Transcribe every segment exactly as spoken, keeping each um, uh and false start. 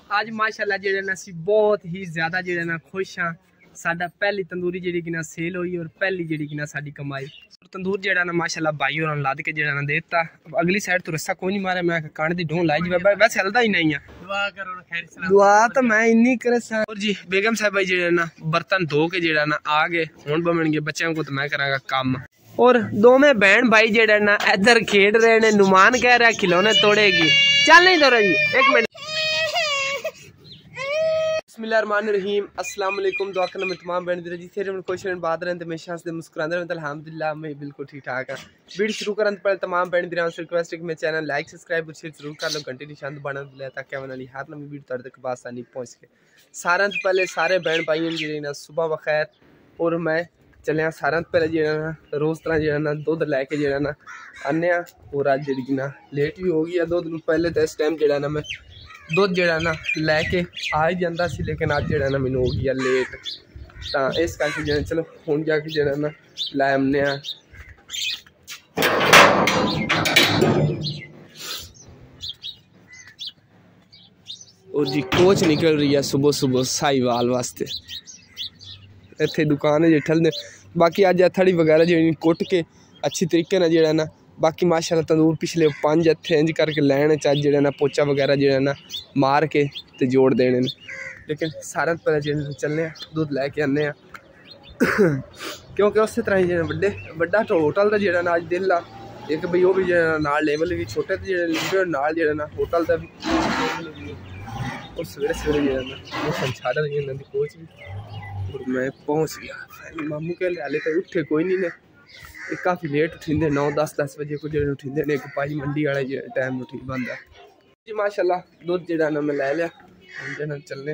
आज माशाल्लाह जेड़े ना सी बहुत ही ज्यादा जेड़े ना खुश हाँ। साडा पहली तंदूरी जेड़ी कि ना सेल हुई और पहली जेड़ी कि ना साडी कमाई। तंदूर जेड़ा ना माशाल्लाह भाई होरां लाद के जेड़ा ना देता। अगली साइड तो रस्सा कोई नहीं मारे, मैं कांड दी ढूंढ लाई जी वैसे हलदा ही नहीं है। दुआ करो ना खैर सलाम। दुआ तो मैं इन्नी करे सा। और जी बेगम साहब भाई जेड़ा ना बर्तन धो के जेड़ा ना आ गए हुण बनणगे बच्चों को तो मैं करांगा काम। और दोवें बहन भाई जेड़ा ना इधर खेड रहे ने। नुमान कह रहा खिलौने तोड़ेगी। चल नहीं दो जी एक मिनट। बिस्मिल्लाहिर्रहमानिर्रहीम अस्सलाम वालेकुम। दुआ करना मैं तमाम बहन दी जी थे खुश रहन बात रहन हमेशा से मुस्कुराते रहन। अल्हम्दुलिल्लाह मैं बिल्कुल ठीक ठाक हाँ। वीडियो शुरू करने से पहले तमाम बहन दी से रिक्वेस्ट है कि मेरे चैनल लाइक सब्सक्राइब और शेयर जरूर कर लो। घंटे निशान दबाना भूलिया ताकि आने वाली हर नवी वीडियो तुहाडे तक आसानी पहुँच सके। सारे तो पहले सारे बहन भाइयों जी ना सुबह बखैर। और मैं चलिया सारे तो पहले जो ना रोज़ तरह जो ना दुध लैके जो ना आने। और अज जी ना लेट भी हो गई है। दुध पहले तो इस टाइम जो ना मैं दुध जड़ा ना लैके आ ही जाता सी, लेकिन अज जड़ा ना मैनू हो गया लेट। तो इस करके जो चलो हुण जाके जड़ा ना लै आने। और जी कोच निकल रही है सुबह सुबह साहिवाल वास्ते। इत्थे दुकान है जी ठलदे। बाकी अज थड़ी वगैरह जी कुट के अच्छी तरीके ना जड़ा ना बाकी माशाल्लाह तंदूर पिछले पांच इत्थे इंज करके लैन च अज जड़ा ना पोचा वगैरह जड़ा ना मार के ते जोड़ देने। लेकिन सारे पहले जो चलने दुध लैके आने क्योंकि उस तरह जो बड़े बड़ा होटल का जो ना अज दिल आ एक बी वो भी जो नाल लेवल भी छोटे जो नाल जो ना होटल का भी। और सवेरे सवेरे जो ना मौसम छाड़ा रही कोच भी। और मैं पहुँच गया मामू के हाले तो उठे कोई नहीं ने काफ़ी लेट उठींदे नौ दस दस बजे को जो उठींदे ने। एक पाई मंडी वाला जो टाइम उठी बंदा जी माशाल्लाह दुध जड़ा ना मैं लै लिया जना चलने।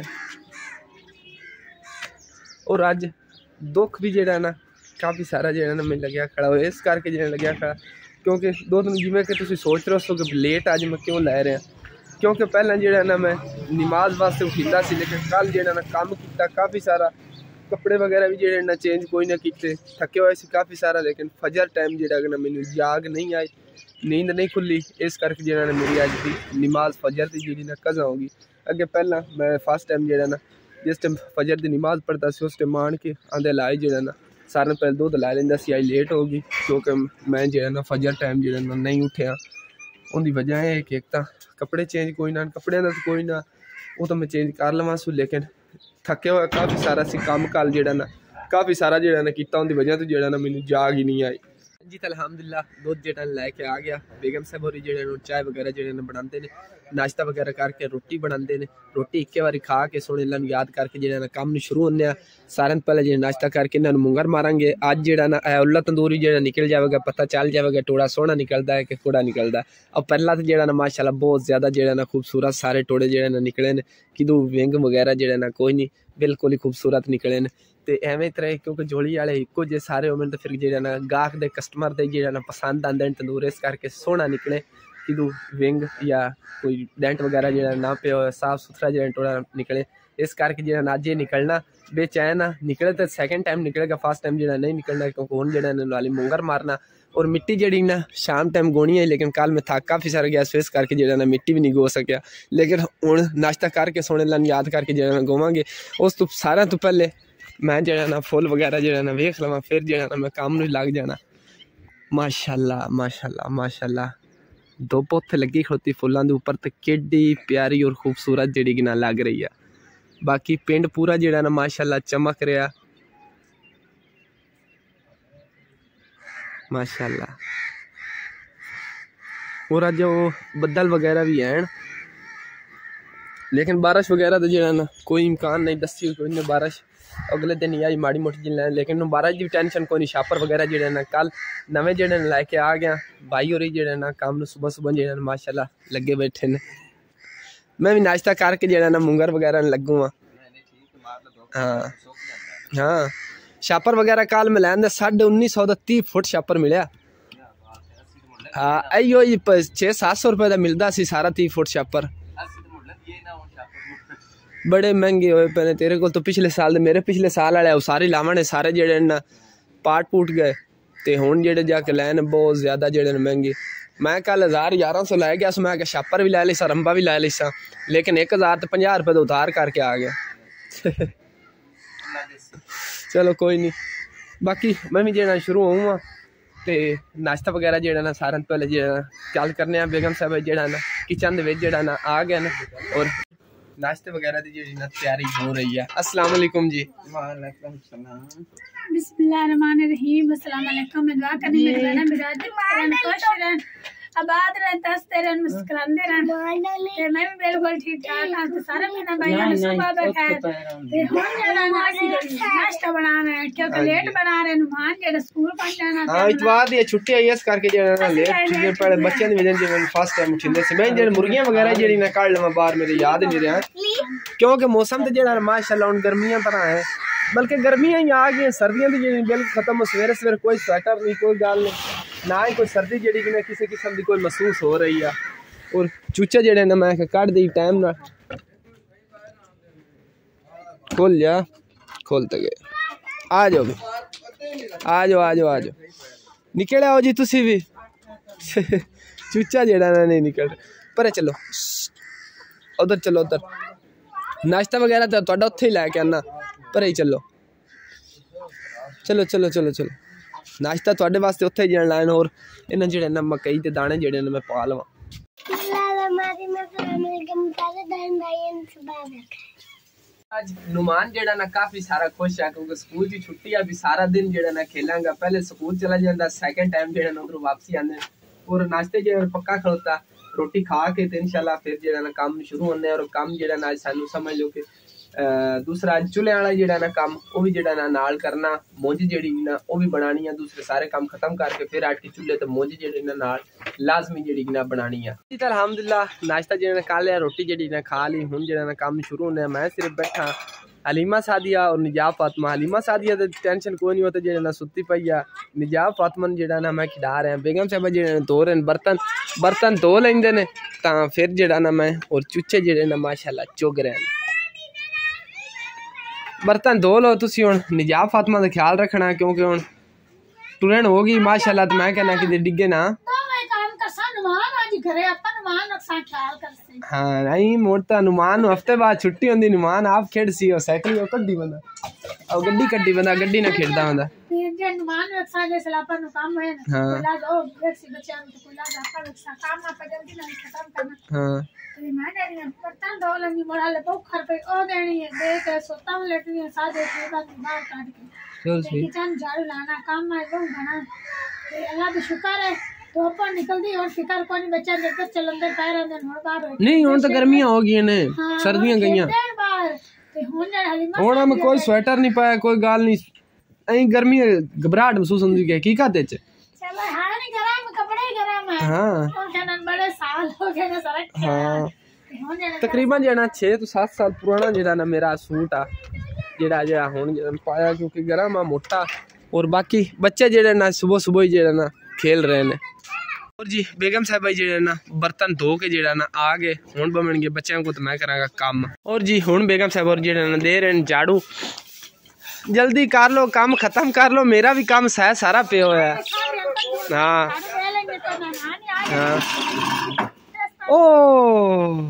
और अज दुख भी जड़ा ना काफ़ी सारा जो ना मैं लग्या खड़ा हो इस करके जो लग्या खड़ा क्योंकि दो दिन जिमें कि तुम सोच रहे हो कि लेट अज मैं क्यों लै रहा। क्योंकि पहले जो ना मैं नमाज वास्ते उठींदा सी, लेकिन कल जो ना काम किया काफ़ी सारा कपड़े वगैरह भी जो ना चेंज कोई ना किए थके हुए से काफ़ी सारा। लेकिन फजर टाइम जो ना मैंने जाग नहीं आई, नींद नहीं खुली। इस करके जो ना मेरी अज की नमाज फजर की जी ना कज़ा होगी। अगे पहला मैं फर्स्ट टाइम जो ना जिस टाइम फजर की नमाज पढ़ता सी उस टाइम आन के आंदे लाई जो ना सारे पहले दुध ला लेंदा सी। अज लेट होगी क्योंकि मैं जो ना फजर टाइम जो ना नहीं उठिया। उनकी वजह है कि एक तो कपड़े चेंज कोई ना कपड़े का तो कोई ना वो तो मैं चेंज कर लवां सू, लेकिन थके हुआ काफ़ी सारा सी काम कल जो ना काफ़ी सारा जो ना किया उनकी वजह तो जो ना मैंने जाग ही नहीं आई जी। तो अल्हम्दुलिल्लाह दुध जो लैके आ गया। बेगम साहब होरी जो चाय वगैरह जो बनाते हैं नाश्ता वगैरह करके रोटी बनाते हैं। रोटी एक बार खा के सोने लन याद करके जो ना काम शुरू होने सारे पहले जो नाश्ता करके इन्होंने मुंगर मारांगे। अज जो ना उल्ला तंदूरी जो निकल जाएगा पता चल जाएगा टोड़ा सोहना निकलता है कि कूड़ा निकलता है। और पहला तो जो ना माशाल्लाह बहुत ज़्यादा जो ना खूबसूरत सारे टोड़े जो ना निकले ने किदू विंग वगैरह जो ना कोई नहीं बिल्कुल ही खूबसूरत निकले ने। तो एवें तरह क्योंकि जोड़ी वाले इको जे सारे होने तो फिर जो ना गाहक दे कस्टमर दे जो ना पसंद आते हैं तंदूर इस करके सोहना निकले किदू विंग या कोई डेंट वगैरह जो ना पे हो साफ सुथरा जो टोड़ा निकले। इस करके जो ना अज निकलना बेचैन आ निकले तो सैकेंड टाइम निकलेगा फर्स्ट टाइम जो नहीं निकलना क्योंकि हूँ जो नाली मुंगर मारना। और मिट्टी जी ना शाम टाइम गोनी है, लेकिन कल मैं थक काफ़ी सारा गया इस करके जो ना मिट्टी भी नहीं गो सकिया। लेकिन हूँ नाश्ता करके सोने लन याद करके जो ना गोवांगे। उस तो सारा तो पहले मैं जो ना फुल वगैरह जो ना वेख लवां फिर जो ना मैं काम नहीं लग जाना। माशाल्लाह माशाल्लाह माशाल्लाह धुप उत्थे लगी खड़ोती फुलों के उपर तो केडी प्यारी और खूबसूरत जी ना लग रही है। बाकी पिंड पूरा जो ना माशाल्लाह चमक रहा माशाल्लाह। और अज वो बदल वगैरह भी हैं, लेकिन बारिश वगैरह तो जो ना कोई इम्कान नहीं दसी कोई नहीं बारिश अगले दिन ही आई माड़ी मोटी जिले। लेकिन बारिश की टेंशन कोई नहीं। छापर वगैरह जो ना कल नवे जो लैके आ गया भाई हो रही जो ना काम सुबह सुबह जो माशाल्लाह लगे बैठे ने। मैं भी नाश्ता करके जो ना मुंगर वगैरह लगू हाँ। हाँ हाँ छापर वगैरह कल मैं लैन साढ़े उन्नीस सौ का तीह फुट छापर मिले। हाँ अयो छे सत्त सौ रुपये का मिलता सी सारा तीह फुट छापर। बड़े महंगे होए पे ने तेरे को तो पिछले साल मेरे पिछले साल वाले सारे लावण सारे जेडे ना पाट पूट गए। तो हुण जेडे जाके लैन बहुत ज़्यादा जेडे महंगे। मैं कल हज़ार ग्यारह सौ लै गया, मैं छापर भी लै लिसा, रंबा भी लै लिसा, लेकिन एक हज़ार तो पंजाह रुपये तो उतार करके आ गया। चलो कोई नहीं, बाकी मैं भी जेड़ा शुरू होऊँ तो नाश्ता वगैरह जेड़ा ना सारे पहले जेड़ा चल करने। बेगम साहब जेड़ा ना किचन दे जेड़ा ना आ गया ना, और नाश्ते वगैरह की जेड़ी ना तैयारी हो रही है। अस्सलाम वालेकुम जी। वालेकुम सलाम। बिस्मिल्लाहिर्रहमानिर्रहीम। अस्सलाम वालेकुम। मैं दुआ करनी मेरे बहना बिरादर खुश रहन, आबाद रहन, हंसते रहन, मुस्कुराते रहन ते मैं भी बिल्कुल ठीक ठाक हां। ते सारे मेरे भाइयों ने सुबह बखैर ते हुन जेड़ा नाश्ता बना रहे हैं क्योंकि लेट बना रहे हैं। नुमान जेड़ा स्कूल पहुंच जाना हां इतवार दी छुट्टी आई इस करके जेड़ा ना लेट चीजें पहले बच्चों दी वजह से फर्स्ट टाइम उठिंदे से मैं जेड़ी मुर्गियां वगैरह जेड़ी ना काढ़ लवा बाहर, मेरे याद ही नहीं रहा क्योंकि मौसम तो जेड़ा माशाल्लाह हुन गर्मियां पर है, बल्कि गर्मियां ही आ गई, सर्दियां दी जेड़ी बिल्कुल खत्म। सवेरे सवेरे कोई स्वेटर नहीं, कोई गल नहीं, ना ही कोई सर्दी जेड़ी कि किसी किस्म की कोई महसूस हो रही है। और चूचे जेड़े ना मैं कट दी टाइम ना खोल जा, खोलते गए। आ जाओ आ जाओ आ जाओ आ जाओ, निकल आओ जी तुसी भी। चूचा जेड़ा ना नहीं निकल पर चलो उधर, चलो उधर नाश्ता वगैरह तो तुहाडा उत्थे ही लैके आना, पर ही चलो चलो चलो चलो चलो नाश्ता तुहाडे वास्ते उत्थे ही जान लाइन। और इन्हां जेड़े ना मकई दे दाने जेड़े ने मैं पा लवां। आज नुमान जेड़ा ना काफी सारा खुश है क्योंकि स्कूल की छुट्टी है, अभी सारा दिन जेड़ा ना खेलांगा। पहले स्कूल चला जाता, सेकंड टाइम जेड़ा ना उधर वापसी आने और नाश्ते जेड़ा पक्का खड़ोता, रोटी खा के ते इंशाल्लाह फिर जेड़ा ना काम शुरू होने। और काम जेड़ा ना सानू समझ लो कि दूसरा चूल्हे वाला जेड़ा ना काम वो भी जेड़ा ना नाल करना, मुंज जेड़ी ना वो भी बनानी है। दूसरे सारे काम खत्म करके फिर आटी चूल्हे ते मुंज जेड़ी ना नाल लाजमी जेड़ी ना बनानी है। जी तो अल्हम्दुलिल्लाह नाश्ता जेड़ा ना खा लिया, रोटी जेड़ी ना खा ली, हुन जेड़ा ना काम शुरू होने। मैं सिर्फ बैठा, हलीमा सादिया और निजाब फातिमा। हलीमा सादिया तो टेंशन कोई नहीं होता, जेड़ा ना सुत्ती पई है। निजाब फातिमा जेड़ा ना मैं खिला रहा, बेगम साहब जेड़ा धो रहे बर्तन बर्तन धो लेंदे ने तां फिर जेड़ा ना मैं और चूचे जेड़े ना माशाल्लाह चुग रहे हैं। बर्तन धो लो तुसी हुन, निजाब फातिमा का ख्याल रखना क्योंकि हुन टुरन होगी माशाल्लाह। तो मैं कहना कि डिगे ना हाँ नहीं मोड़ता नुमान हफ्ते बाद छुट्टी होंदी, नुमान आप खेड़ सी हो साइकिल कड्डी बंदा और गड्डी कड्डी बंदा गड्डी ना खेड़दा बंदा। नुमान रखसा जे सलापा नु काम है ना कोला दो बेसी बच्चा को कोला जापा रखसा काम ना जल्दी ना खत्म करना। हां तो मैं डरी बर्तन धो लंगी मोड़ा ले तो खर पे ओ देनी है दे के सोता में लेटनी है सादे पूरा बाहर काट के चल सी किचन झाड़ू लाना काम में दो बना ते अल्लाह का शुक्र है तो पर निकलदी और फिकर कोनी बच्चा लेकर चल अंदर पैर अंदर मोड़ बाहर हो नहीं। हुन तो गर्मियां हो गई ने, सर्दियां गईयां ते हुन हलीमा होना में कोई स्वेटर नहीं पाया, कोई गाल नहीं, ऐ गर्मी घबराहट महसूस होंदी है की कहते च चलो हां नहीं गरम कपड़े गरम है। हां और जनन बड़े साल हो गए ना सरक। हां तकरीबन जेना छह तो सात साल पुराना जेड़ा ना मेरा सूट आ जेड़ा जेड़ा हुन पाया क्योंकि गरम आ मोटा। और बाकी बच्चे जेड़े ना सुबह सुबह ही जेड़ा ना खेल रहे ने। और जी बेगम साहब जेड़ा ना बर्तन धो के जेड़ा ना आ गए, हुन बमणगे बच्चों को तो मैं करांगा काम। और जी हुन बेगम साहब और जेड़ा ना दे रहे झाड़ू, जल्दी कर लो काम खत्म कर लो, मेरा भी काम सह सारा पे होया है। हाँ हाँ ओ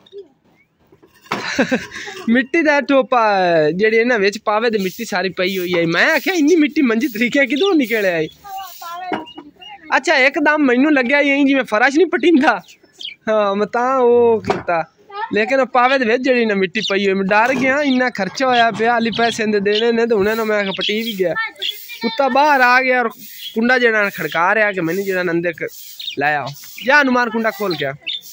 मिट्टी दा टोपा जेड़ी ना विच पावे ते मिट्टी सारी पई हुई है। मैं आख्या इन्नी मिट्टी मंजी तरीके किदों निकले आई। अच्छा एकदम मैनू लग्या यही जिवें फर्श नहीं पटिंदा। हाँ मैं तां ओ कीता, लेकिन पावे दे विच जेड़ी ना मिट्टी पई हुई, मैं डर गया इन्ना खर्चा होया पे हाली पैसे देने ने तो हुणे ना मैं पटी भी गया। कुत्ता बाहर आ गया और कुंडा जेड़ा खड़का रहा कि मैंने जेड़ा अंदर लाया जा अनुमान कुंडा खोल गया।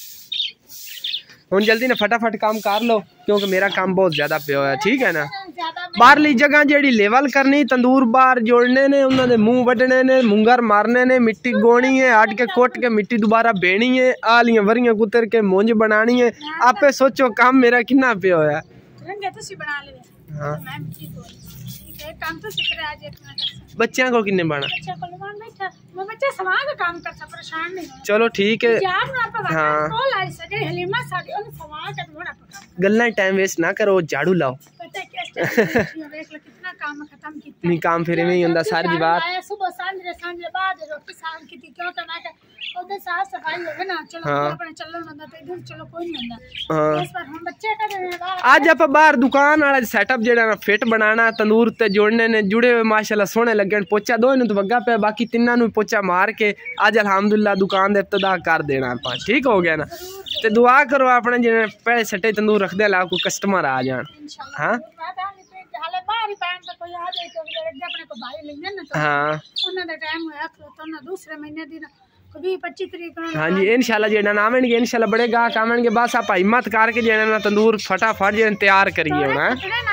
हुन जल्दी ने फटाफट काम कर लो क्योंकि मेरा काम बहुत ज्यादा पे होया, ठीक है ना। बाहरली जगह जेड़ी लेवल करनी, तंदूर बाहर जोड़ने ने, उन्होंने मुंह वड्डने ने, मुंगर मारने ने, मिट्टी गोनी है, आट के कोट के मिट्टी दोबारा बेनी है, आलियां वरियां कुतर के मुंज बनानी है। आपे सोचो काम मेरा कितना पे होया। हाँ बच्चों को किन्ने बाना चलो ठीक है। हाँ गल्ला टाइम वेस्ट ना करो, झाड़ू लाओ। नहीं काम फिर में ही होंदा सारी बात। ओते साफ सफाई होवे ना चलो अपने चलन बंदा ते इधर चलो कोई नहीं होंदा इस पर हम बच्चे का देगा आज आप बाहर दुकान वाला सेटअप जेड़ा ना फिट बनाना तंदूर ते जोड़ने ने जुड़े हुए माशाल्लाह सोहने लगे पोचा दो नु तो वग्गा पे बाकी तिन्ना नु पोचा मार के आज अल्हम्दुलिल्लाह दुकान दे इब्तिदा कर देना आपा ठीक हो गया ना ते दुआ करो अपने जिने पहले सट्टे तंदूर रख दे ला कोई कस्टमर आ जान हां हाले बाहर ही पैन तो कोई आ जाए तो अपने को भाई लेने ना तो हां उन्ना दा टाइम होया तो ना दूसरे महीने दिन कभी पच्चीस तरीक हाँ जी इंशाल्लाह जेड़ा ना आवेंगे इंशाल्लाह बड़े गाहक आवेंगे बस आप हिम्मत करके जेड़ा ना तंदूर फटाफट जेड़ा तैयार करिए होना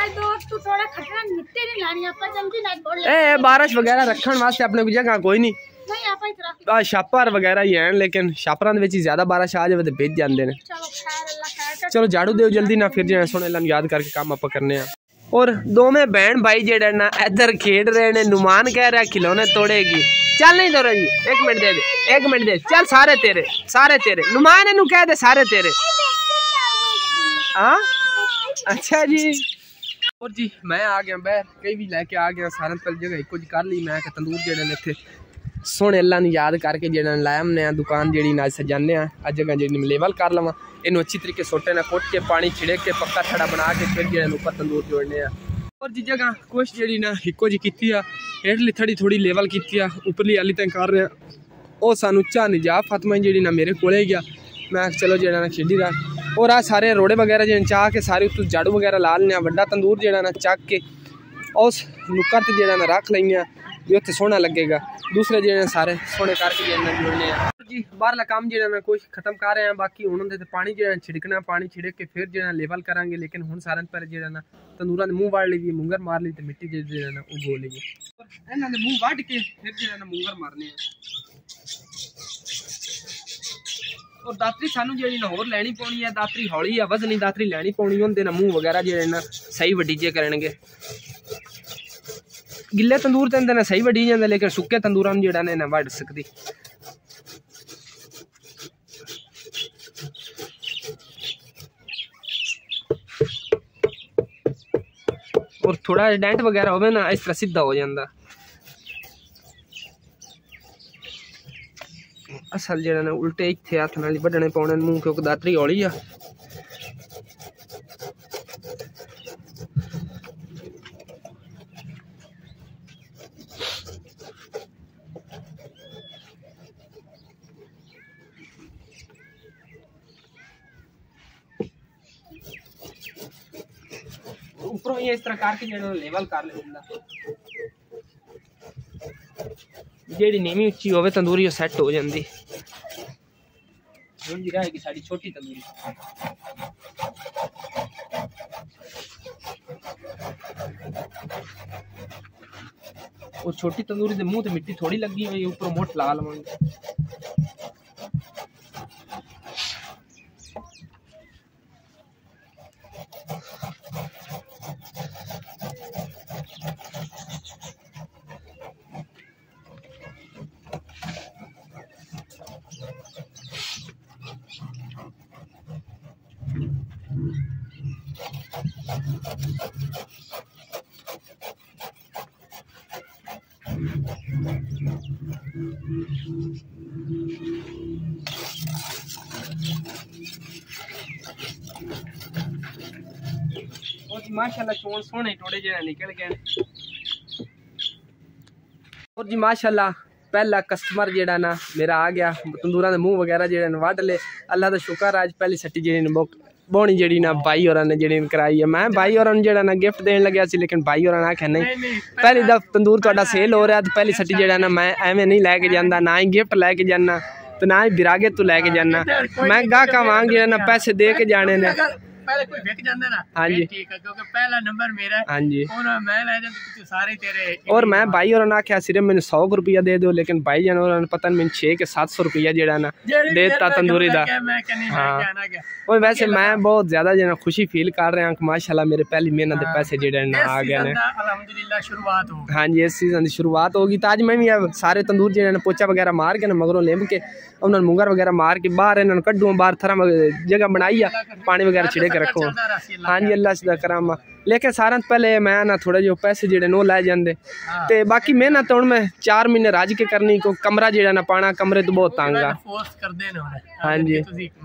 ए बारिश वगैरह रखने वास्ते अपने को जगह कोई नहीं नहीं छापर वगैरह ही हैं लेकिन छापरां दे विच ज्यादा बारिश आ जाए तो भेज जाते हैं चलो झाड़ू दो जल्दी ना फिर जो सोने लन याद करके काम आप करने हैं और दोवें बहन भाई जेड़ा ना इधर खेड रहे ने नुमान कह रहा खिलौने तोड़ेगी चल नहीं तोड़े जी एक मिनट दे दे एक मिनट दे चल सारे तेरे सारे तेरे नुमान इनू कह दे सारे तेरे हाँ अच्छा जी और जी मैं आ गया बाहर कई भी लैके आ गया सारे पहले जगह कुछ कर ली मैं तंदूर जेड़े ने इत्थे सोने अल्लाह ने याद करके जेड़ा लाया हमने दुकान जेड़ी ना सजाने अज जगह जी लेवल कर लवा इन अच्छी तरीके सोटे ने कुट के पानी छिड़क के पक्का थड़ा बना के फिर जेड़ा ऊपर तंदूर जोड़ने और जी जगह कोशिश जेड़ी ना इको जी की हेठली थड़ी थोड़ी लेवल की उपरली आली तक कर रहे वो सानू चाह निजाब फातमा जी ना मेरे को गया मैं चलो जेड़ा ना खेडी रहा और आ सारे रोड़े वगैरह जो चाह के सारे उस झाड़ू वगैरह ला लें वड्डा तंदूर जेड़ा ना चक के उस नुक्कर ते जेड़ा ना रख लेंगे भी उत्थे सोहना लगेगा दूसरे जेड़े सारे सोने करके जेड़ा जोड़ने जी बाहरला काम जेड़ा ना कोई खत्म कर रहे हैं बाकी हुण उहदे ते पानी जेड़ा छिड़कना पानी छिड़क के फिर जेड़ा लेवल करांगे लेकिन हुण सारे पहले जेड़ा ना तंदूरां दे मुंह वाड़ लीजिए मुंगर मार ली ते मिट्टी जेड़ा ना वो बोल लीजिए इन्हां दे मुंह वाड़ के फिर जेड़ा ना मुंगर मारने हैं और दातरी सानू जेड़ी ना होर लैनी पौनी है दातरी हौली है वजनी दातरी लैनी पौनी उहदे ना मुंह वगैरह जेड़े ना सही वडीजे करनगे गिले तंदूर ते अंदर ना सही वडी जांदे लेकिन सुक्के तंदूरां नूं जेड़ा ना ना वड सकदी और थोड़ा डेंट वगैरह होवे ना इस तरह सीधा हो जाता असल जेड़ा ना उल्टे इत्थे हाथ नाल वड्डने पौने मूंह क्योंकि दातरी हौली आ ऊपर ये इस तरह करके जेड़ा लेवल कर लेंदा जेड़ी नीवी उच्ची होवे तंदूरी वो सेट हो जाती हुण जी रहेगी साडी छोटी तंदूरी और छोटी तंदूरी दे मुंह ते मिट्टी थोड़ी लगी हुई ऊपर मोट ला लवांगे माशाल्लाह चोन सोने टोड़े जेड़ा निकल गए और जी माशाल्लाह पहला कस्टमर जेड़ा ना मेरा आ गया तंदूरा दे मुंह वगैरह जेड़े न वड ले अल्लाह दा शुक्र आज पहली सट्टी जेड़ी बोनी जेड़ी ना भाई होरां ने जेड़ी कराई है मैं भाई होरां नु जेड़ा ना गिफ्ट देन लग्या सी लेकिन भाई होरां ने आख्या नहीं पहली दफ तंदूर तुहाडा सेल हो रहा तो पहली सट्टी जेड़ा ना मैं एवें नहीं लैके जांदा ना ही गिफ्ट लैके जाना तो ना ही बिरागे तू लैके जाना मैं गाहका वांग जेड़ा ना पैसे दे के जाने ने पहले कोई विक जांदा ना हाँ जी ठीक है क्योंकि पहला नंबर मेरा है हाँ जी और मैं ले जांदा तो सारे तेरे और मैं भाई और ना आख्या सिर्फ मैंने सौ रुपया दे दो लेकिन भाई जान और पता नहीं मैंने छे के सात सौ रुपया जेड़ा ना देता तंदूरी दा हाँ और वैसे मैं बहुत ज्यादा जो खुशी फील कर रहा हूँ माशाल्लाह मेरे पहली मेहनत के पैसे जेड़े ना आ गए ने अल्हम्दुलिल्लाह शुरुआत हो हाँ जी इस सीजन की शुरुआत होगी तो आज मैं भी सारे तंदूर जेड़े पोचा वगैरह मार के ना मगरों लेम के उन्होंने मुंगर वगैरह मार के बाहर इन्होंने कड्डू बाहर थरा जगह बनाई है पानी वगैरह छिड़े के रखो हाँ जी अल्लाह से करामा लेकिन सारा पहले मैं ना थोड़े जो पैसे जेडे नो लै जाते ते बाकी मेहनत हुण मैं चार महीने रज के करनी को कमरा जेड़ा ना पाना कमरे तो बहुत तंग आ हाँ जी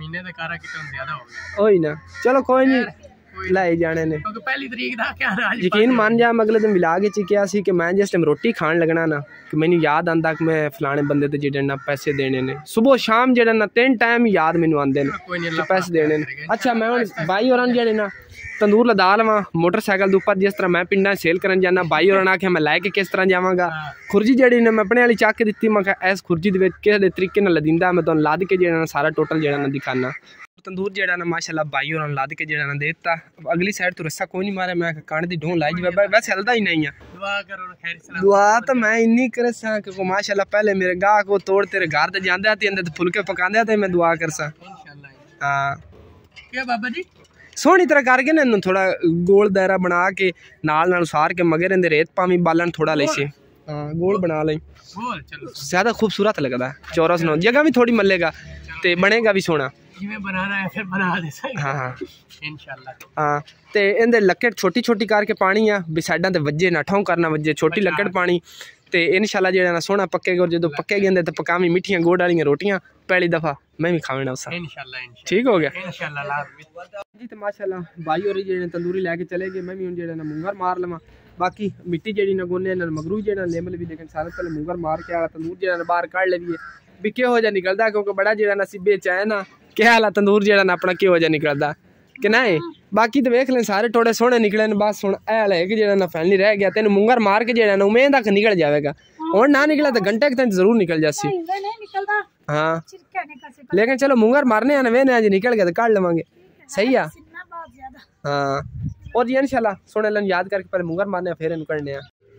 ओही ना चलो कोई नहीं लाई जाने ने पहली तरीक दा क्या यकीन मान जा अगले दिन विलाग च क्या सी कि मैं जिस टाइम रोटी खान लगना ना कि मैनू याद आंदा कि मैं फलाने बंदे ते जेडे ना पैसे देने ने सुबह शाम जेडे ना तीन टाइम याद मैनू आंदे ने पैसे देने ने। अच्छा मैं हुण भाई होरां जेडे ना तंदूर लदा लवां मोटरसाइकिल के उपर जिस तरह मैं पिंडा सेल करन जाना भाई होरां आख्या मैं लैके किस तरह जावांगा खुरजी जेडी ने मैं अपने वाली चक के दित्ती मैं इस खुरजी दे विच किस तरीके नाल लदिंदा मैं तुहानू लद के जेड़ा ना सारा टोटल जेड़ा ना दिखाना। तंदूर जेड़ा ना माशाल्लाह भाई होरां लद के जेड़ा ना देता अगली साइड तो रस्सा कोई नहीं मारे मैं कांड दी ढों लाई जावे वैसे हलदा ही नहीं है दुआ करो खैर सलाम दुआ तो मैं इन्नी करसा कि माशाल्लाह पहले मेरे गाह को तोड़ तेरे घर ते जांदे ते अंदर फुलके पकांदे ते मैं दुआ करसा इंशाल्लाह। हां क्या बाबा जी सोहनी तरह करके ना थोड़ा गोल दायरा बना के नाल नाल सार के मगर इंदे रेत पावी बालन थोड़ा लेसे हाँ गोल बना ले गोल चलो ज्यादा खूबसूरत लगता है चौरस ना जगह भी थोड़ी मलेगा ते बनेगा भी सोना जिवें बनाना है फिर बना दे सही हाँ हाँ इंशाल्लाह। हाँ ते इंदे लकड़ छोटी छोटी करके पानी आ भी साइडां ते वज्जे ना ठों करना वज्जे छोटी लकड़ पानी ते इंशाल्लाह जेड़ा ना सोना पक्केगा और जो पक्के गए तो पकावी मिठियां गुड़ वाली रोटियां पहली दफा मैं भी खावना उस इंशाल्लाह ठीक हो गया इंशाल्लाह जी। तो माशाल्लाह भाई और जेड़े तंदूरी लेके चले गए मैं भी हुन जेड़ा ना मुंगर मार लवां बाकी मिट्टी जेड़ी ना गोने ना मगरू जेड़ा लेमल भी लेकिन सारे पहले मुंगर मार के आला तंदूर जेड़ा ना बाहर काढ़ लेविए भी किहो जा निकलदा क्योंकि बड़ा जेड़ा नसीबे च है ना क्या हाल तंदूर जेड़ा ना अपना किहो जा निकलदा कि नहीं बाकी तो वेख लें सारे थोड़े सोहने निकले ने बस हुण ऐ है कि जेड़ा ना फैनली रह गया तेन मुंगर मार के जेड़ा ना उम्मीद तक निकल जाएगा और ना निकला तो घंटे के जरूर निकल जासी हाँ लेकिन चलो मुंगर मारने आने वे आज निकल गया तो काट लवांगे सही है हाँ और जी इंशाल्लाह सोने लन याद करके पहले मुंगर मारने फिर इन करने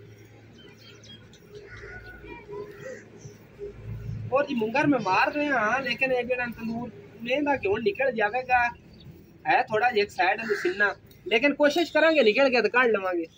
और जी मुंगर में मार रहे हैं हाँ लेकिन एक जन तंदूर में क्यों निकल जाएगा है थोड़ा एक साइड है सिन्ना लेकिन कोशिश करेंगे निकल गया तो काट लवांगे।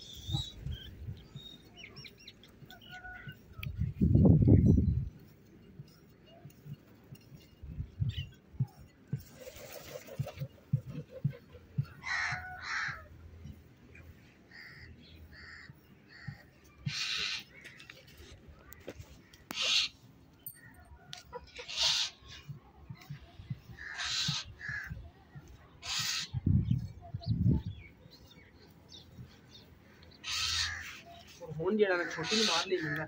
हुन जेड़ा ना छोटी नु मार ली जिंदा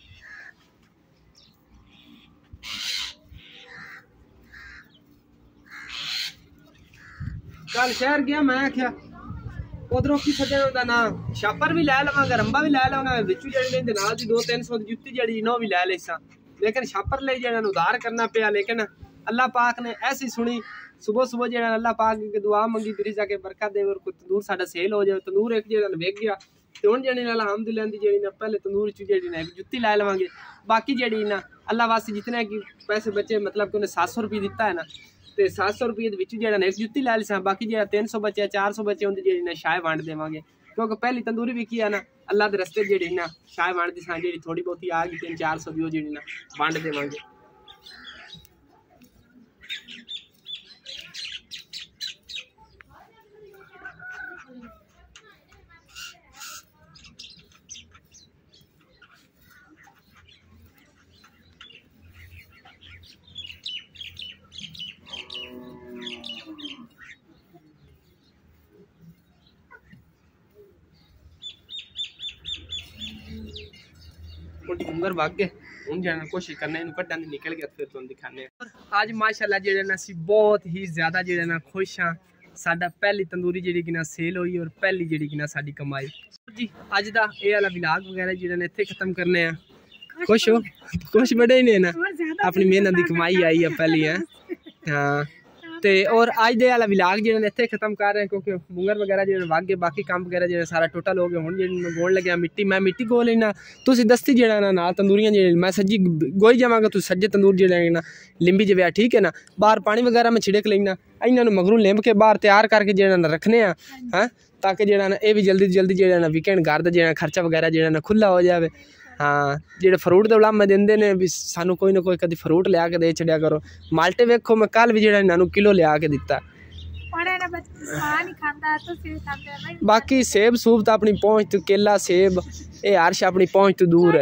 कल शहर गया मैं आख्या उधरों की सजन होंदा ना छापर भी लै लवांगा रंबा भी लै लवांगा विचू जेड़ी दे नाल दी दो तीन सौ दी जुत्ती जेड़ी नो भी लै लेसा लेकिन छापर ले जेड़ा उधार करना पिया लेकिन अल्लाह पाक ने ऐसी सुनी सुबह सुबह जेड़ा अल्लाह पाक की दुआ मंगी फिर जाके बरकत दे और तंदूर साडा सेल हो जाए तंदूर एक जेड़ा वेख गया तो हुण जेड़ी ना अलहमदुलिल्लाह दी जेड़ी ना पहले तंदूर च जेड़ी ना एक जुत्ती लै लवांगे बाकी जेड़ी ना अल्लाह वास्ते जितने की पैसे बचे मतलब कि उन्हें सात सौ रुपये दिता है ना तो सात सौ रुपये दे विच जेड़ा ना एक जुत्ती लै लिसा बाकी जेड़ा तीन सौ बचे चार सौ बचे उनकी जेड़ी ना शाय वंड देवांगे क्योंकि पहली तंदूरी भी किया ना अल्लाह के रस्ते जेड़ी ना शाय वंड दी सा जेड़ी थोड़ी बहुती आ गई तीन चार सौ भी जेड़ी ना वंड देवांगे। मुंगर भाग गए हुन जाना कोशिश करने इन कड्डन निकल गया फिर तुम दिखाने आज माशाल्लाह जेड़े ना सी बहुत ही ज्यादा जेड़े ना खुश हां साडा पहली तंदूरी जेड़ी कि ना सेल हुई और पहली जेड़ी कि ना साडी कमाई जी अज दा ए वाला व्लॉग वगैरह जेड़े ने इत्थे खत्म करने हैं खुश हो खुश बड़े ही ने ना अपनी मेहनत दी कमाई आई है पहली है हां ते और आज दे वाला व्लॉग जेड़े ने इत्थे खत्म कर रहे हैं क्योंकि मुंगर वगैरह जेड़े वागे बाकी काम वगैरह जेड़े सारा टोटल हो गया हुन जेड़ी मैं गोण लग्या मिट्टी मैं मिट्टी गो लेना तुसी दस्ती जेड़ा ना नाल तंदूरियां जेड़े मैं सज्जी गोई जावांगा तू सज्जे तंदूर जेड़े ना लिंबी जवे ठीक है ना बाहर पानी वगैरह में छिड़क लेना इन्हां नु मगरू लिंब के बाहर तैयार करके जेड़ा ना रखने आ हां ताकि जेड़ा ना ए भी जल्दी जल्दी जेड़ा ना वीकेंड घर दा जेड़ा खर्चा वगैरह जेड़ा ना खुला हो जावे। हाँ जेडे फ्रूट दे उलामे देंदे ने भी सानू कोई ना कोई कदी फ्रूट लिया के दे छड़िया करो माल्टे वेखो मैं कल भी जेड़ा इन्हां नू किलो लिया के दिता बाकी सेब सूब तो अपनी पहुंच तो केला सेब ये हर्ष अपनी पहुंच तो दूर है।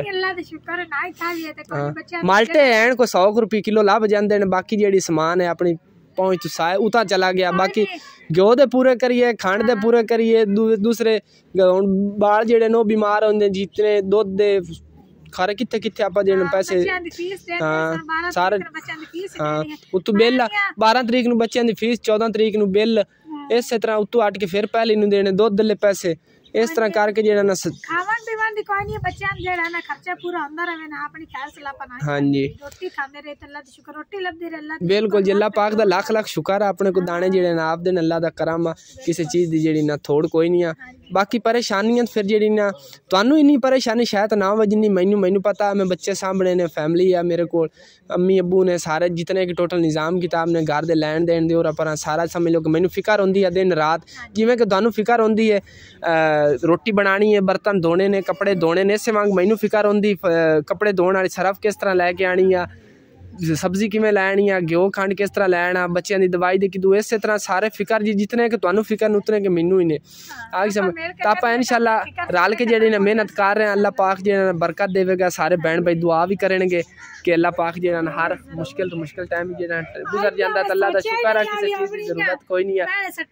माल्टे हैं को सौ रुपये किलो लभ जाते हैं, बाकी जेडी समान है अपनी पहुंच तो साए उता चला गया। बाकी घ्यो दे पूरे करिए, खंड दे पूरे करिए, दूसरे बाल जेडे नो बीमार होंगे जितने दुध दे खारे कितने कितने आप देने पैसे। हाँ सारे हाँ उतू बिल बारह तरीक नू बच्चों की फीस, चौदह तरीक नू बिल, इस तरह उतू अट के फिर पहले नू देने दुध दे पैसे, इस तरह करके जेड़ा ना खावन पीवन दी कोई नहीं बच्चों जेड़ा ना खर्चा पूरा होंदा रहे ना अपनी ख्याल से लापा ना। हां जी रोटी खांदे रहे तो अल्लाह दा शुक्र, रोटी लबदी रहे अल्लाह बिल्कुल जी, अल्लाह पाक दा लाख लाख शुक्र है अपने को दाने जेड़े ना आप दे अल्लाह दा करम, किसी चीज दी जेड़ी ना थोड़ कोई नहीं आ। बाकी परेशानियां फिर जेड़ी ना तुहानू इन्नी परेशानी शायद ना हो जिन्नी मैनू मैनू पता है। मैं बच्चे सामने ने, फैमिली है मेरे को, अम्मी अब्बू ने सारे जितने की टोटल निज़ाम किताब ने घर दे लैन देन दे और अपना सारा समझ लो कि मैनू फिक्र होंदी है दिन रात, जिवें कि तुहानू फिक्र होंदी है रोटी बनानी है, बर्तन धोने ने, कपड़े धोने ने, इस वांग मैनू फिक्र होंदी कपड़े धोने वाली सरफ किस तरह लैके आनी आ, सब्जी किमें लैनी आ, घ्यो खंड किस तरह लैना, बच्चों की दवाई दी किदू, इस तरह सारे फिक्र जी जितने कि तुहानू फिक्र न उतने कि मैनू ही ने आगे समझ। तो आप इंशाल्लाह रल के जेड़ी मेहनत कर रहे हैं, अल्लाह पाक जेड़ा बरकत देवेगा। सारे बहन भाई दुआ भी करेंगे कि अल्लाह पाक जेड़ा हर मुश्किल तो मुश्किल टाइम जेड़ा गुजर जाता है, अल्लाह दा शुक्र है किसी चीज़ की जरूरत कोई नहीं है।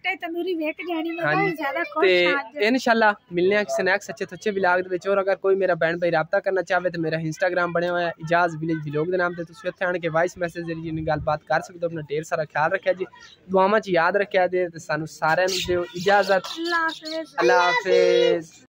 ते इंशाल्लाह मिलने हैं किसी नेक्स्ट अच्छे अच्छे व्लॉग दे। और अगर कोई मेरा बहन भाई रब्ता करना चाहे तो मेरा इंस्टाग्राम बने हुआ है इजाज़ विलेज व्लॉग के नाम से, तुम उत्थे आन के वॉइस मैसेज जरिए गलबात कर सकते हो। अपना ढेर सारा ख्याल रखा जी, दुआवां च याद रखा जे, सानू सारिਆਂ ਨੂੰ ਦਿਓ इजाज़त। अल्लाह हाफिज़।